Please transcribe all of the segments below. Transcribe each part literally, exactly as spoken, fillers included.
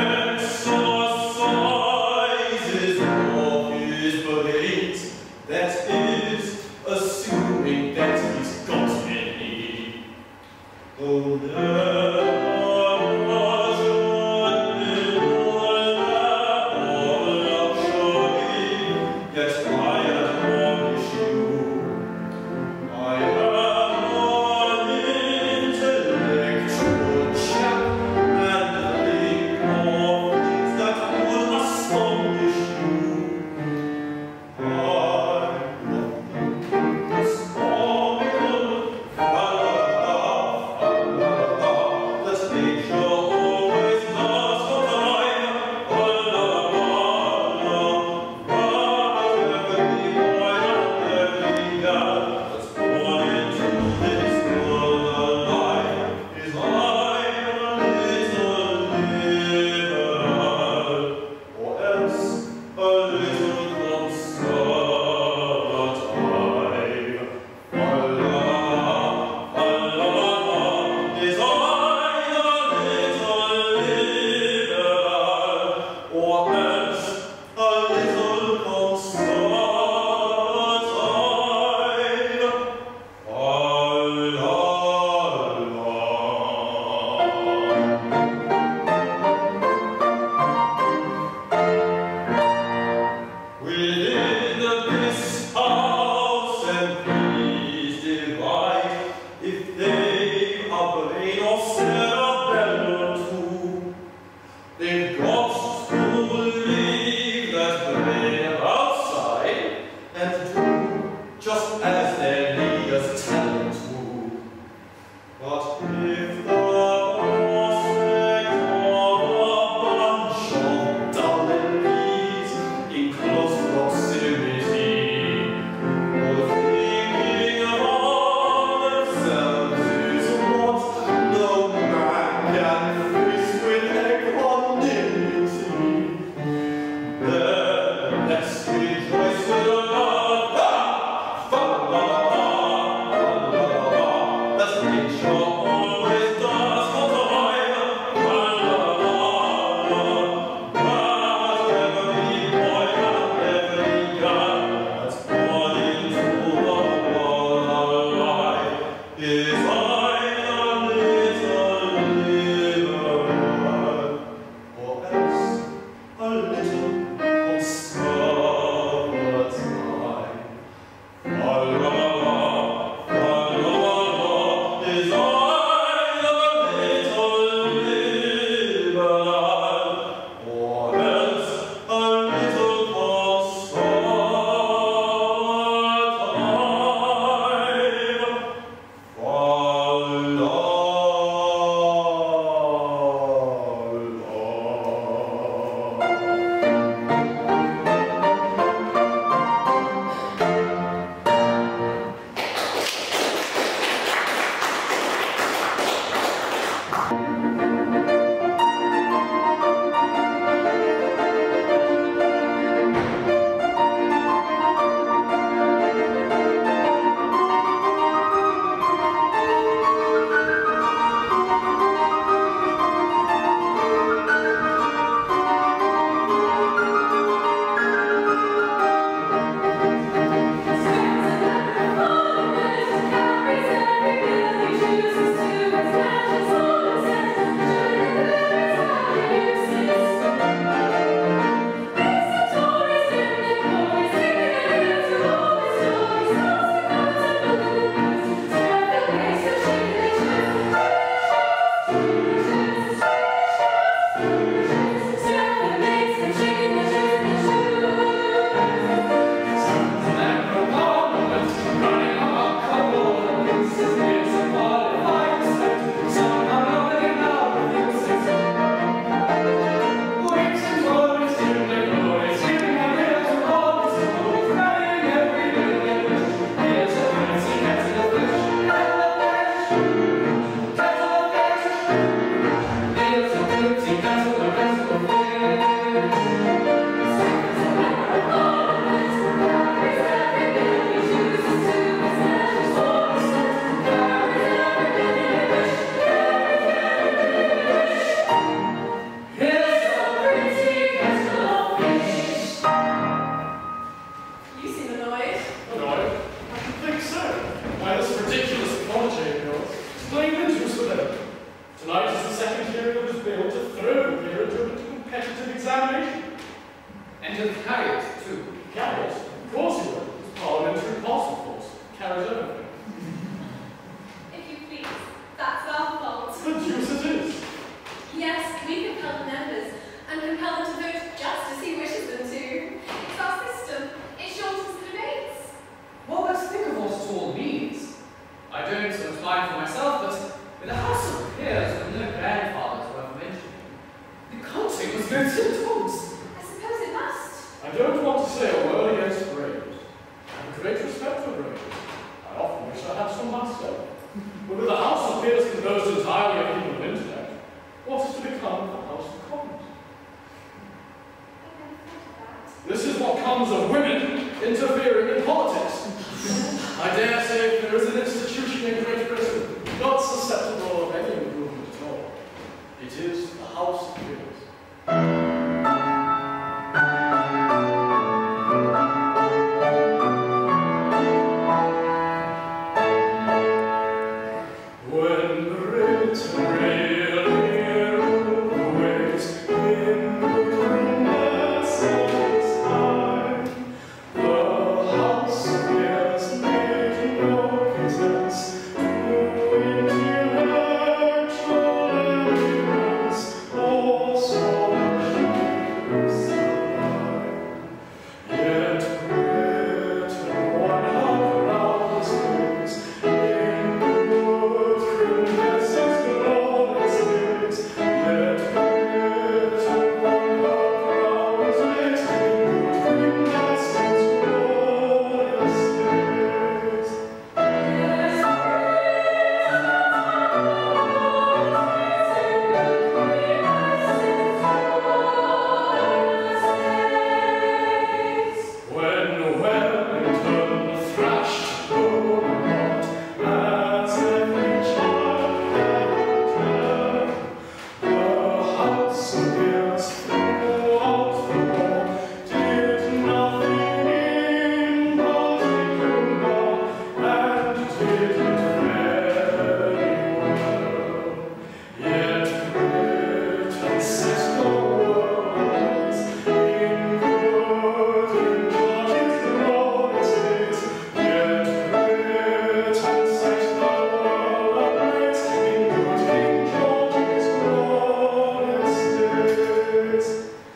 exercises all his brains. That is, assuming that he's got any. Oh, never should be luxury, yet I admonish you. I am an intellectual chap, and think of things that would astonish you. I They've got to leave that brain outside and do just as their leaders tell them to. But if the prospect of a bunch of dull M Ps in close proximity, or thinking of themselves is what no man can face with equanimity. these good symptoms? I suppose it must. I don't want to say a word against Graves. I have a great respect for Graves. I often wish I had some myself. But with the House of Peers composed entirely of people of intellect, what is to become of the House of Commons? I never thought of that. This is what comes of women interfering in politics. I dare say there is an institution in Great Britain not susceptible of any improvement at all. It is the House of Peers. When Britain really ruled the waves in goodness of its time, the House of Peers made no pretense to intellectual elegance or scholarship sublime. Yet Britain won her proudest wings in good Princess glorious days. Yet Britain won her proudest wings in good Princess glorious days. When Wellington thrashed Beaumont as every child had done, the House of Peers throughout the war did nothing in particular, and did it very well. Yet Britain set the world ablaze in good in George's glorious days. Yet Britain set the world ablaze in good in George's glorious days.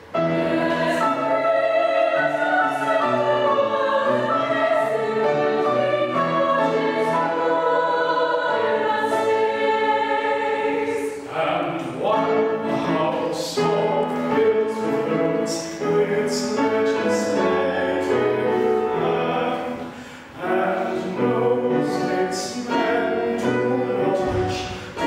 And while the House of Peers fulfills its legislative plan, and no statesman do not wish to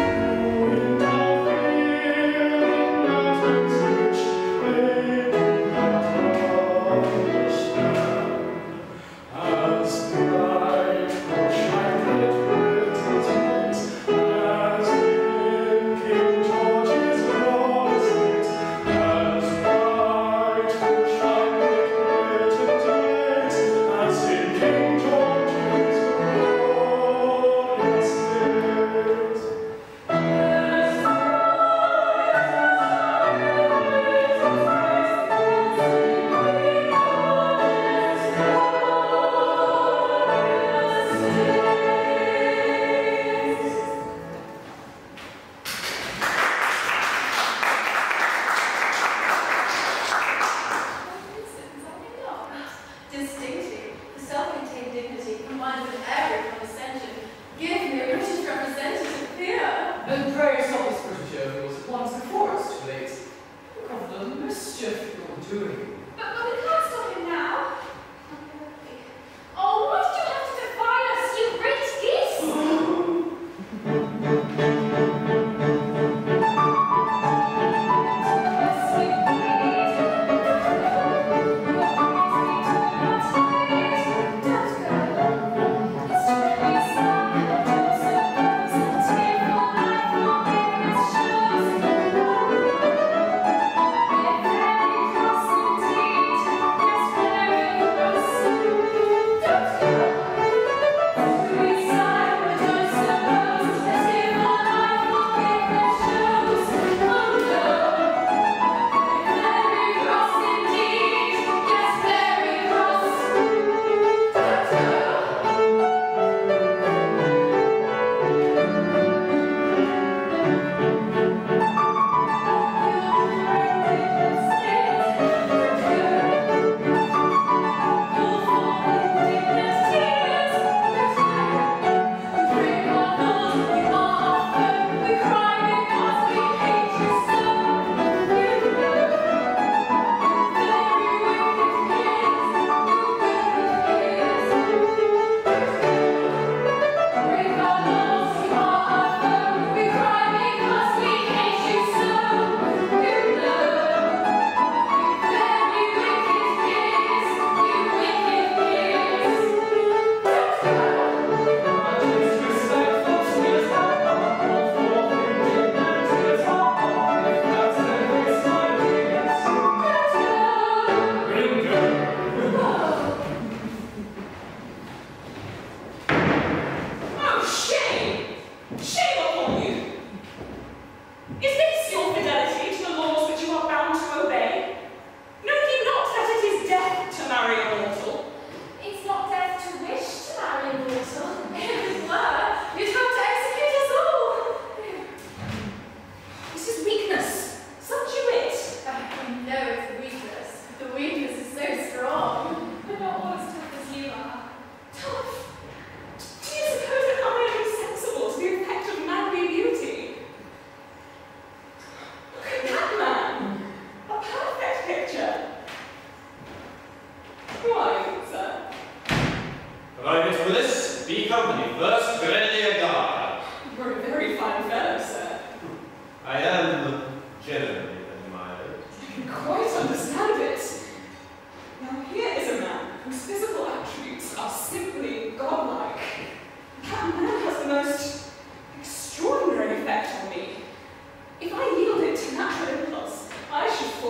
interfere in matters which they do not understand. As bright outshine Britain's rays, as in King George's glorious days, as bright outshine Britain's rays, as in King George's glorious days. Distinctive, the self-contained dignity combined with every condescension. Give me a British representative here. And pray stop this British overlords at once before it's too late. Look at the mischief you're doing. But, but we can't stop him now. Oh, why did you have to defy us, you great geese? It's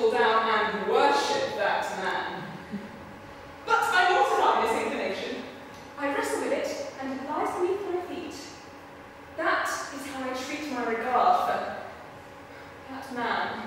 fall down and worship that man. But I mortify this inclination. I wrestle with it, and it lies beneath my feet. That is how I treat my regard for that man.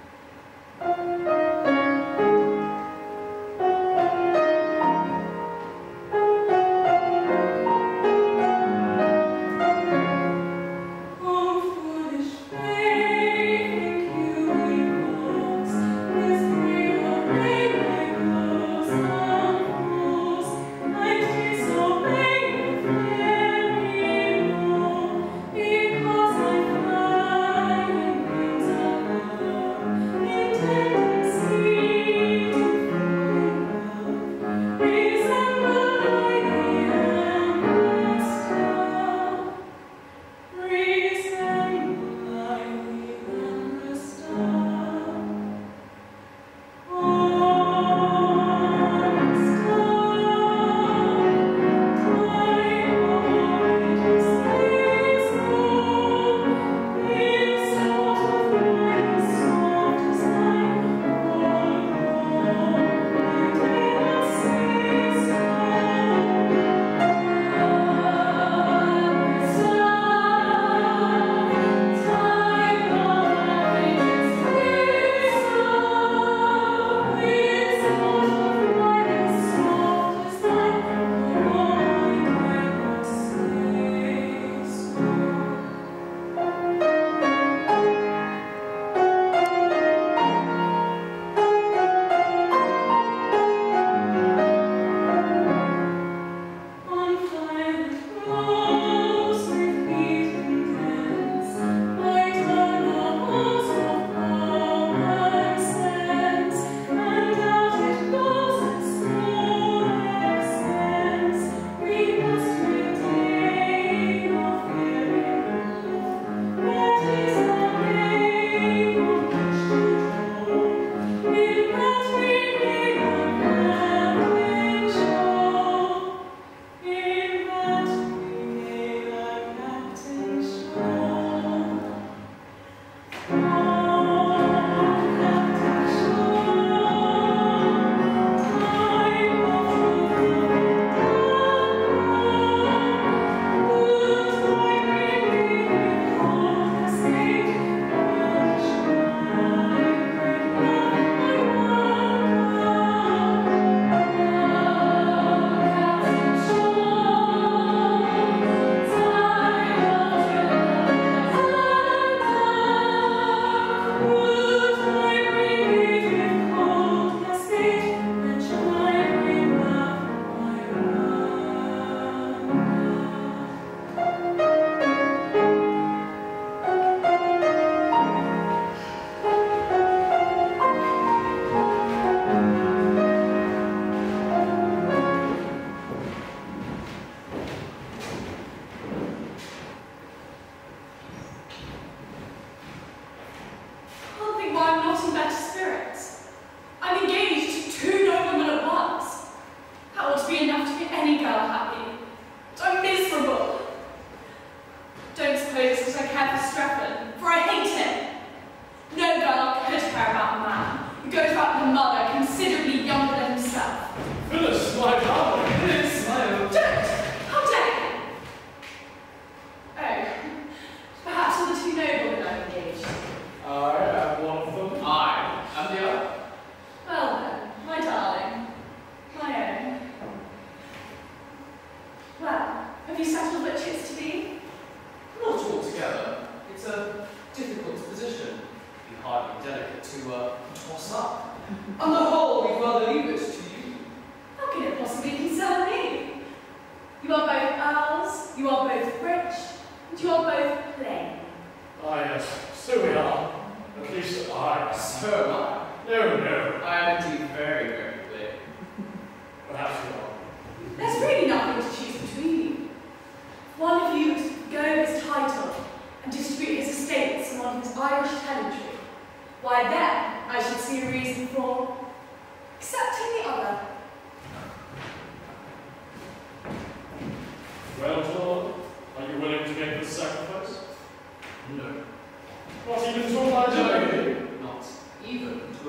Well, Lord, are you willing to make this sacrifice? No. Not even to oblige me? Not even to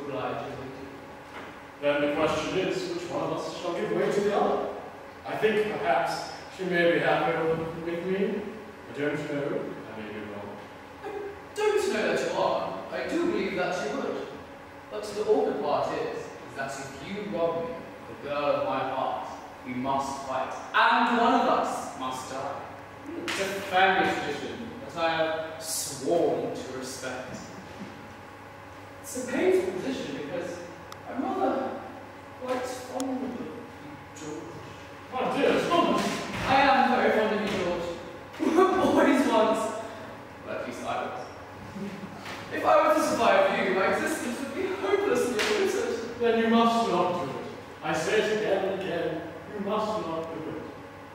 oblige you. Then the question is, which one of us shall give way to the other? I think perhaps she may be happier with me. I don't know. I may be wrong. I don't know that you are. I do believe that you would. But the awkward part is, is that if you rob me, the girl of my heart, we must fight. And one of us must die. It's a family tradition that I have sworn to respect. It's a painful position because I'm rather quite fond of you, George. My dear Thomas, I am very fond of you, George. We were boys once. Well, at least I was. If I were to survive you, my existence would be hopelessly obliterated. then you must not do it. I say it again and again, you must not do it.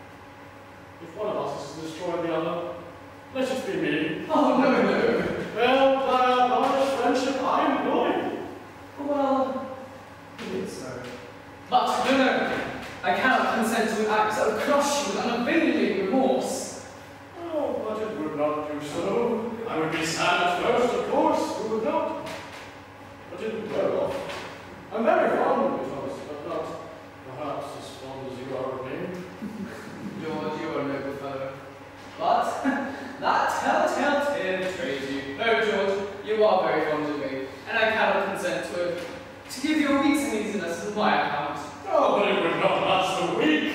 If one of us is to destroy the other, let it be me. Oh, no, no. Well, by our large friendship, I am loyal. Well, be it so. But, no, no. I cannot consent to an act that would crush you with unavailing remorse. Oh, but it would not do so. I would be sad at first, of course, who would not? But it would go off. I'm very fond of you, Thomas, but not perhaps as fond as you are of me. George, you are a noble fellow. But that telltale tear betrays you. No, George, you are very fond of me, and I cannot consent to it. To give you a week's uneasiness is my account. Oh, but it would not last a week.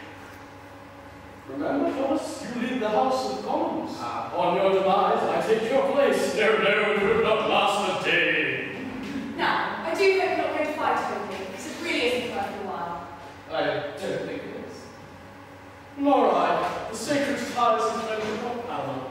Remember, Thomas, you lead the House of Commons. Ah. On your demise, I take your place. No, no, it would not last a day. Now, I do hope you're not going to fight with me, because it really isn't worth your while. I don't think it is. Nor I. The sacred ties and friendship are paramount.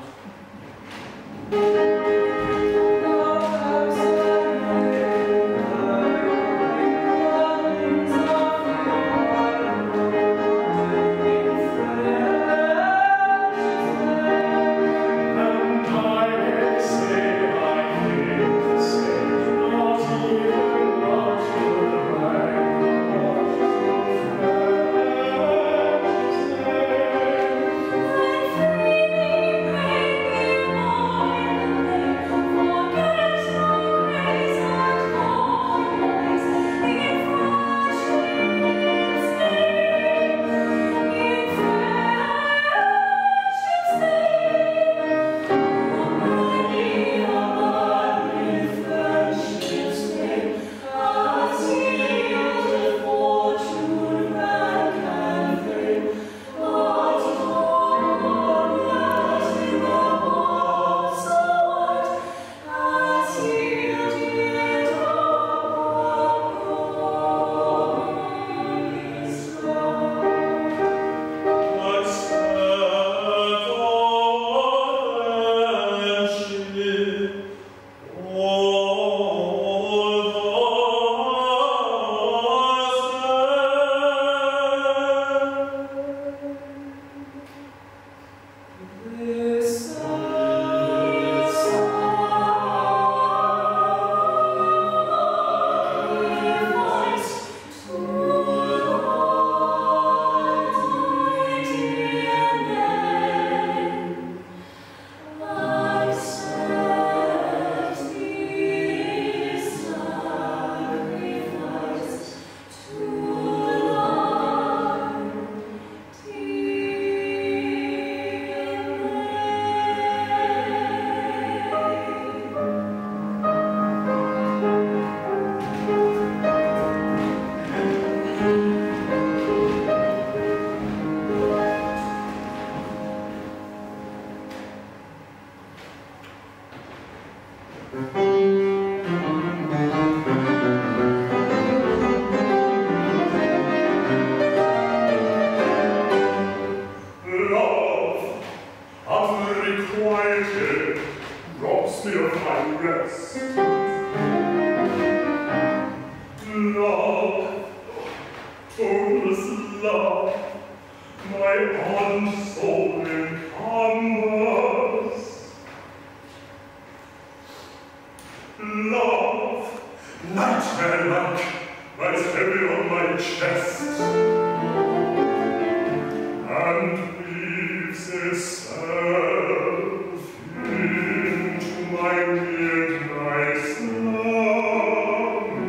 My midnight slumber.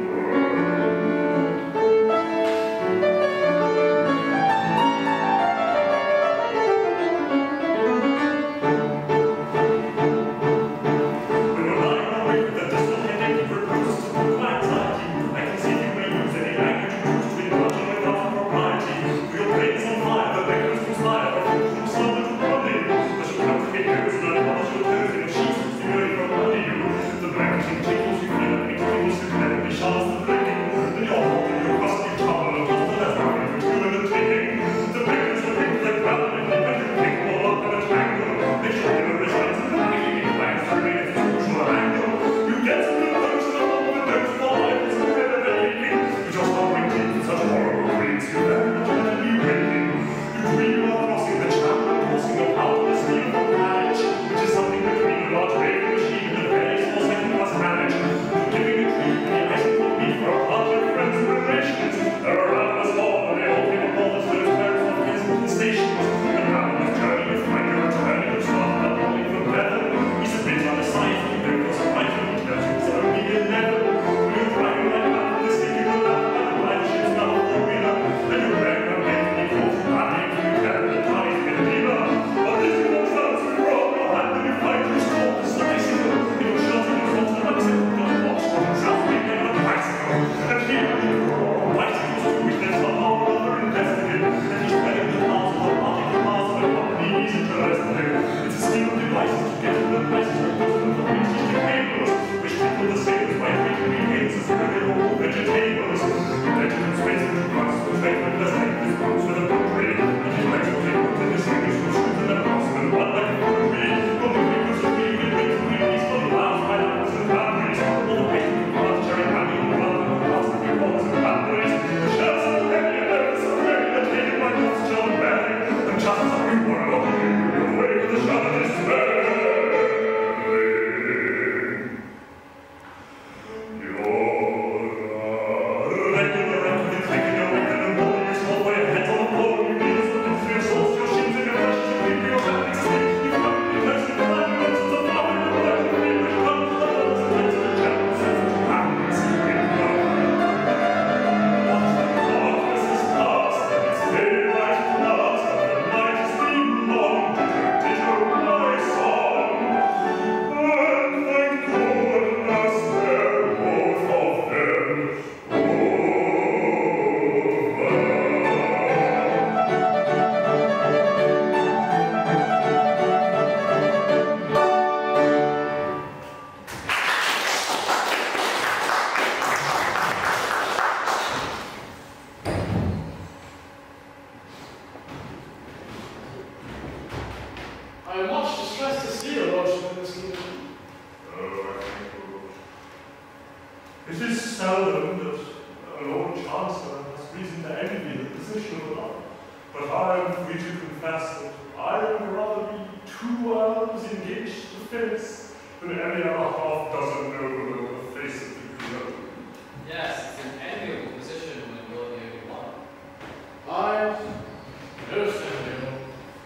Lord Chancellor has reason to envy the position of another, but I am free to confess that I would rather be two worlds engaged to defense than any other half dozen noblemen on the face of the globe. Yes, it's an enviable position when you're the only one. I most enviable.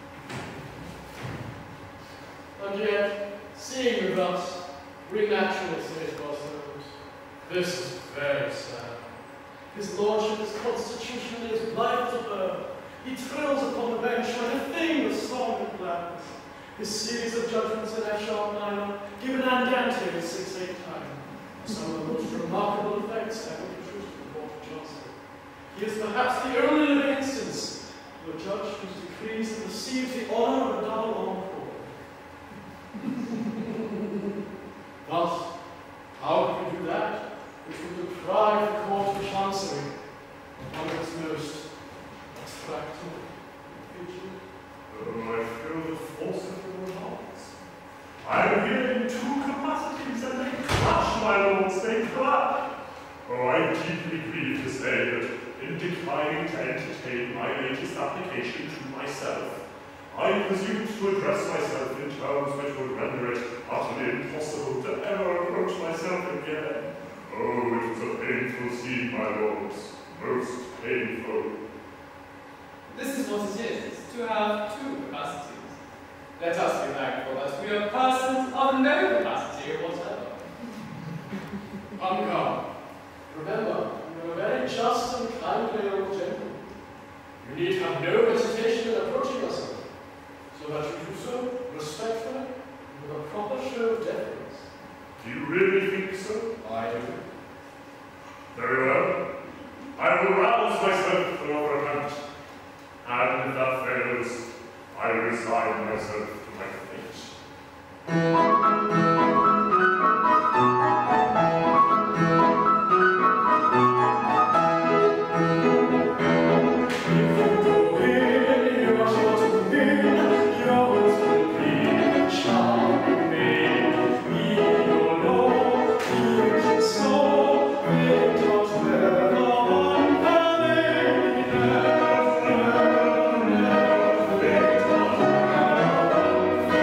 And yet, seeing you thus, we naturally say to ourselves, this is very sad. His lordship is constitutionally as blithe as a bird. He trills upon the bench like a thing with song and gladness. His series of judgments in F sharp minor, given andante with six eight time, are some of the most remarkable effects ever produced in the court of Chancery. He is perhaps the only living instance of a judge whose decrees have received the honour of a double encore. Thus, how could we do that which would deprive the court of Chancery of one of its most attractive features? Oh, I feel the force of your remarks. I am here in two capacities, and they clash, my lords, they clash. Oh, I deeply grieve to say that in declining to entertain my latest application to myself, I presumed to address myself in terms which would render it utterly impossible to ever approach myself again. Oh, it was a painful scene, my lords, most painful. This is what it is, to have two capacities. Let us be thankful that we are persons of no capacity whatever. Come, come. Remember, you are a very just and kindly old gentleman. You need have no hesitation in approaching us, so that you do so respectfully and with a proper show of deference. Do you really think so? I do. Very well. I will rouse myself for your attempt. And if that fails, I resign myself to my fate.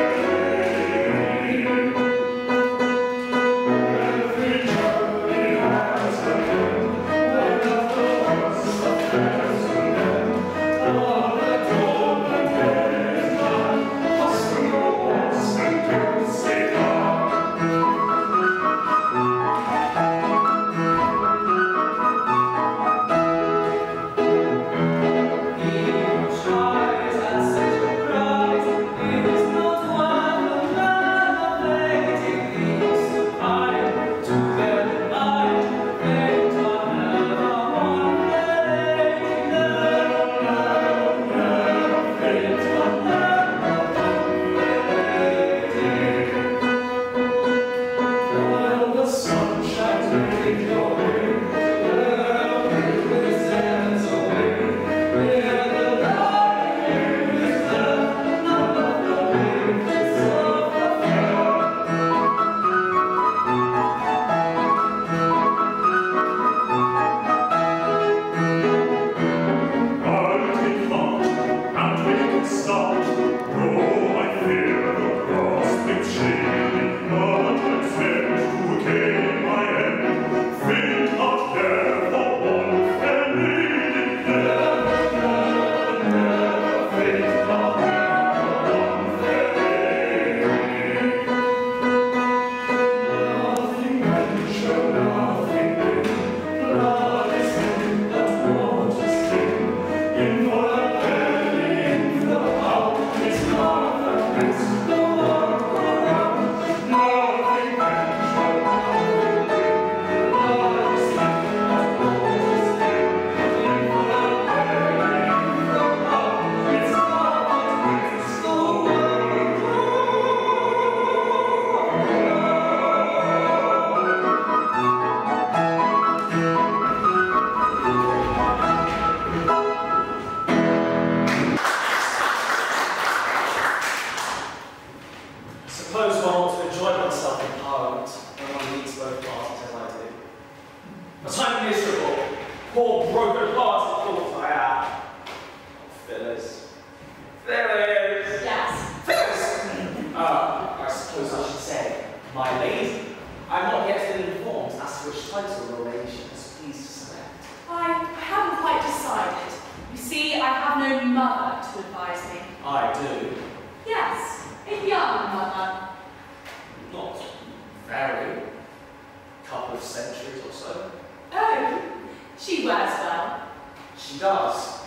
Poor broken-hearted thought I am. Oh, Phyllis. Phyllis! Yes. Phyllis! Uh, I suppose I should say, my lady. I've not yet been informed as to which title your ladyship is pleased to select. I, I haven't quite decided. You see, I have no mother to advise me. I do. Yes, a young mother. Not very. Couple of centuries or so. Oh, she wears well. She does.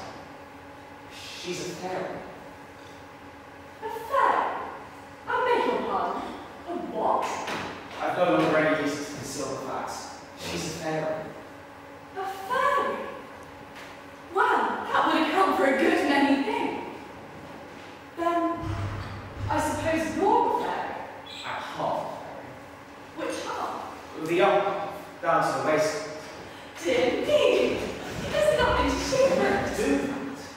She's a fairy. A fairy? I beg your pardon. A what? I've no longer any reason to conceal the facts. She's a fairy. A fairy? Well, that would account for a good many things. Then, I suppose you're a fairy. I'm half a fairy. Which half? The up, down to the waist. Dear me, there's nothing to share. Do that.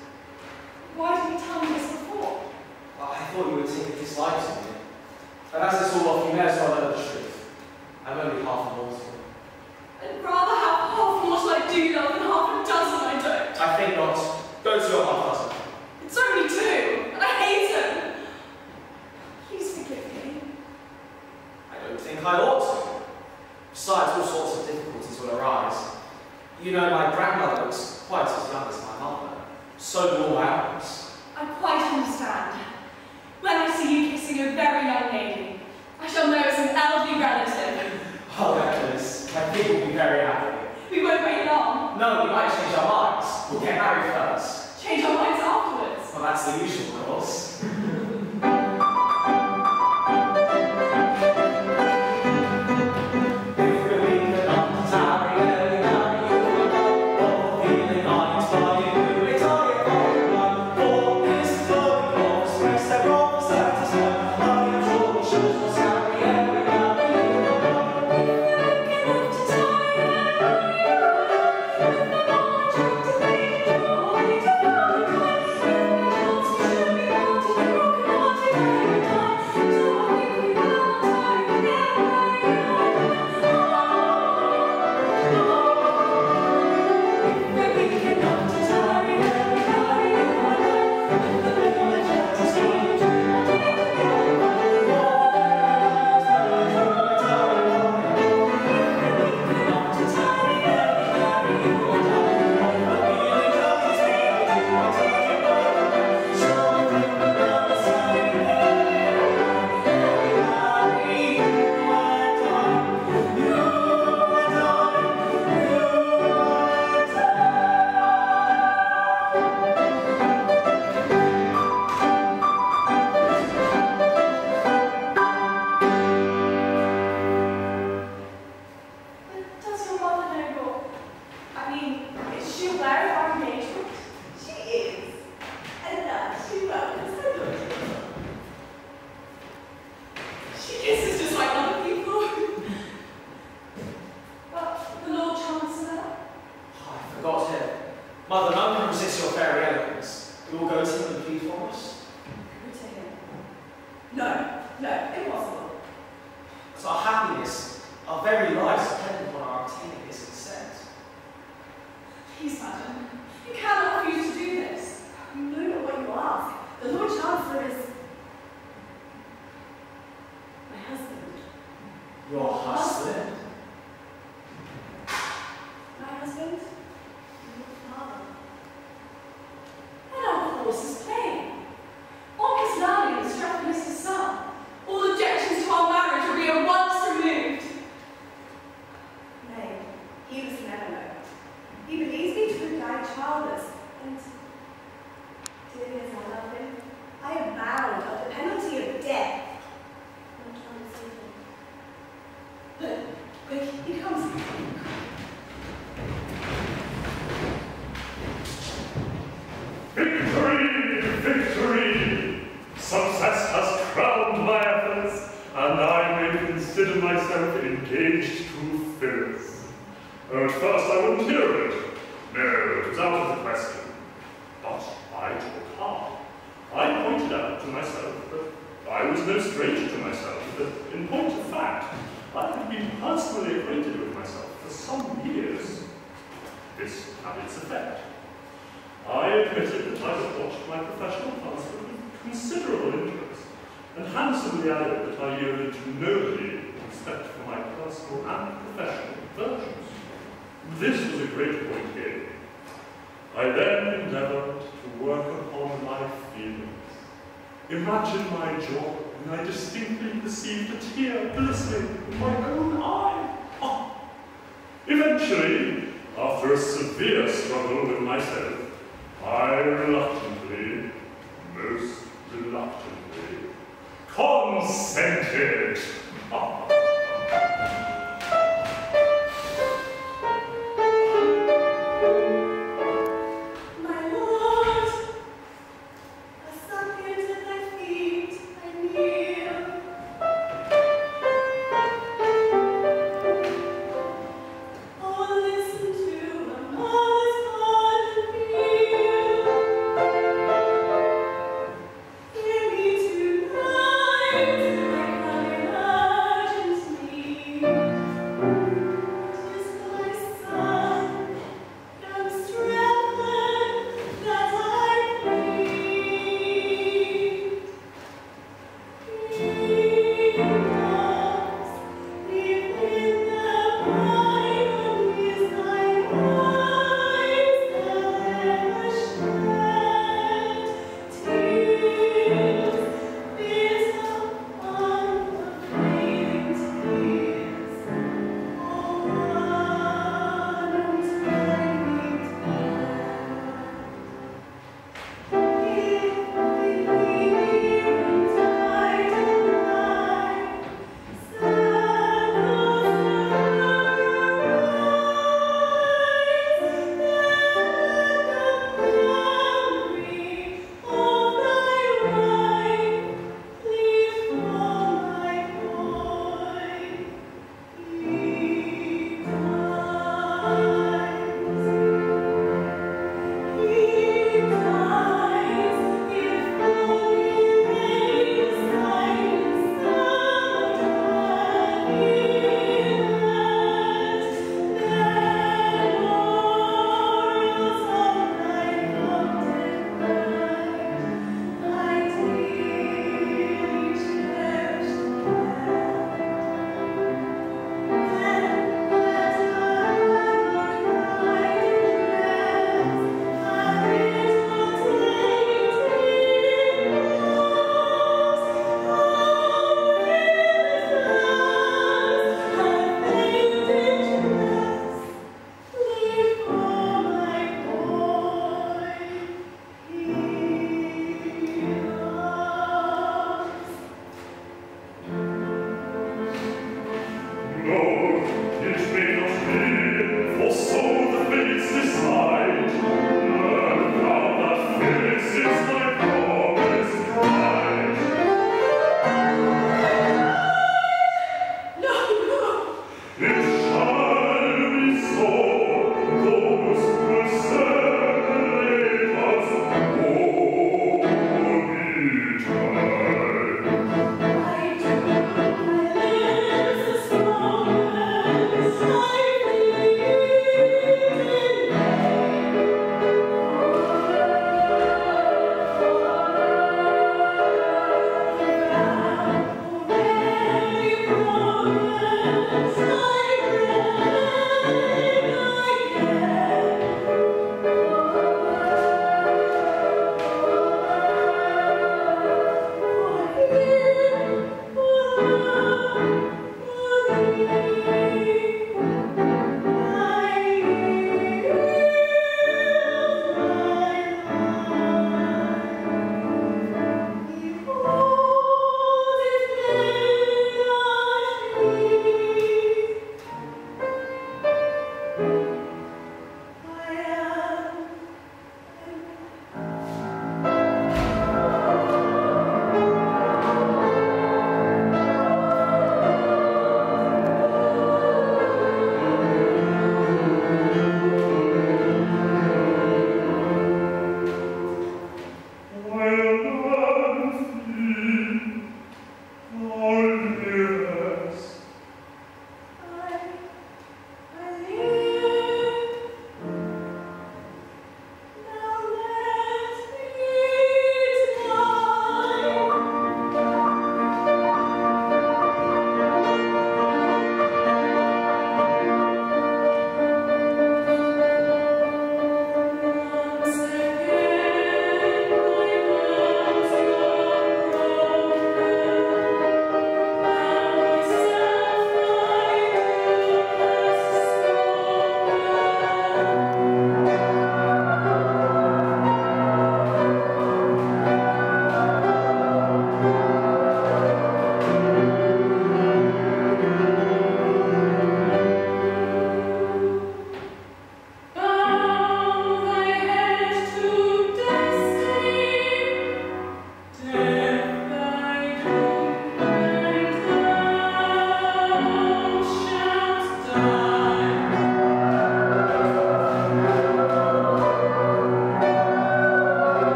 Why didn't you tell me this before? Well, I thought you would take a dislike to me. But as it's all off, you may as well know the truth. I'm only half a mortal. I'd rather have half what I do love than half a dozen I don't. I think not. Go to your half dozen. It's only two, and I hate them. Please forgive me. I don't think I ought to. Besides, all sorts of difficulties will arise. You know, my grandmother looks quite as young as my mother. So do all my uncles. I quite understand. When I see you kissing a very young lady, I shall know it's an elderly relative. Oh, Nicholas, I think we'll be very happy. We won't wait long. No, we might change our minds. We'll get married first. Change our minds afterwards. Well, that's the usual course. I had been personally acquainted with myself for some years. This had its effect. I admitted that I had watched my professional husband with considerable interest, and handsomely added that I yielded to nobody in respect for my personal and professional virtues. This was a great point here. I then endeavoured to work upon my feelings. Imagine my joy when I distinctly perceived a tear glistening in my own eye. Oh. Eventually, after a severe struggle with myself, I reluctantly, most reluctantly, consented. Hear me tonight, my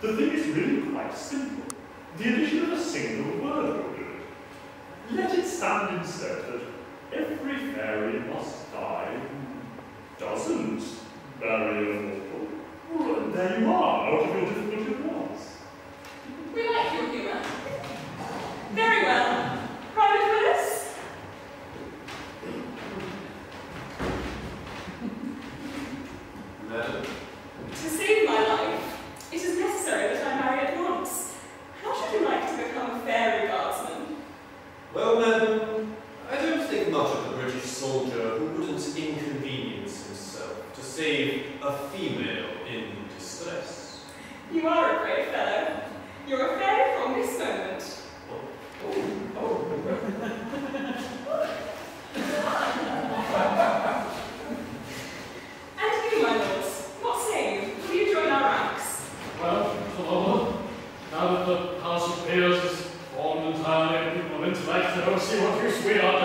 The thing is really quite simple. The addition of a single word will do it. Let it stand instead that every fairy must die who doesn't marry a mortal. Well, and there you are, out of your difficulty at once. We like your humour. Very well. Private Willis? Madam? To save my life, it is necessary that I marry at once. How should you like to become a fairy guardsman? Well, madam, I don't think much of the British soldier who wouldn't inconvenience himself to save a female in distress. You are a brave fellow. You're a fairy from this moment. Oh, oh. And you, my lords, what say you? Will you join our ranks? Well, Coloma, now that the House of Peers is formed entirely of people of intellect, I don't see what use we are